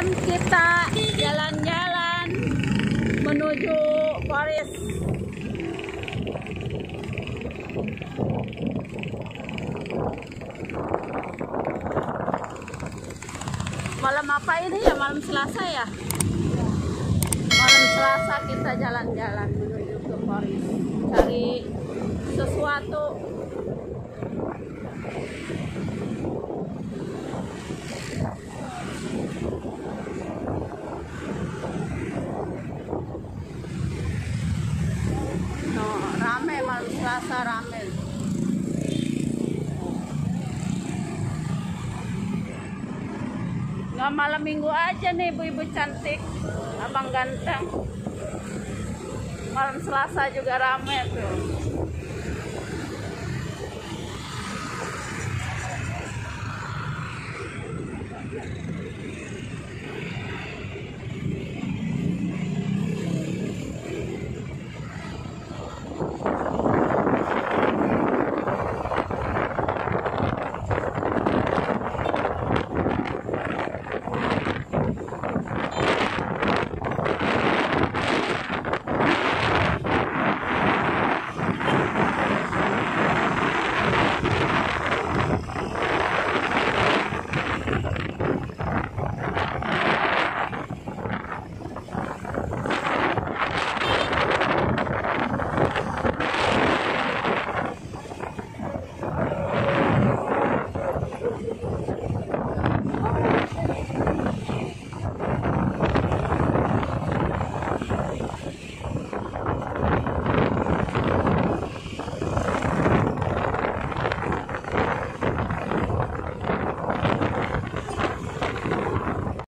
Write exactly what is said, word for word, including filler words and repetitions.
kita jalan-jalan menuju Paris. Malam apa ini ya? Malam Selasa ya? Malam Selasa kita jalan-jalan menuju ke Paris, cari sesuatu. No, rame malam Selasa, rame. Nggak malam minggu aja nih ibu-ibu cantik, abang ganteng. Malam Selasa juga rame tuh.